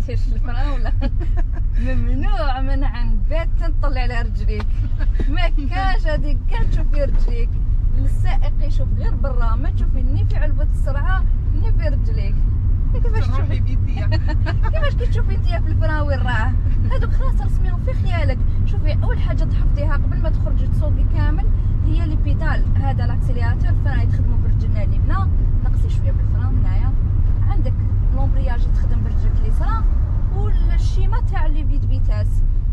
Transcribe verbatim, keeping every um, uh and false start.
طلعتيش الفرا ولا ممنوع من عند بيت تطلع على رجليك، ما كاش هذيك كاع تشوفي رجليك. السائق يشوف غير برا، ما تشوفي ني في علبة السرعة ني في رجليك. كيفاش تشوفي بيديا كيفاش كتشوفي انتيا في الفرا وين راه؟ هذوك خلاص رسميهم في خيالك. شوفي اول حاجه تحفظيها قبل ما تخرجي تسوقي كامل هي لي بيدال، هذا لاكسيلياتور، الفرا يتخدموا برجلنا اليمنى، نقصي شويه بالفرا هنايا، عندك لومبرياج يتخدم برجلك اليسرى، والشيمه تاع لي فيد فيتاس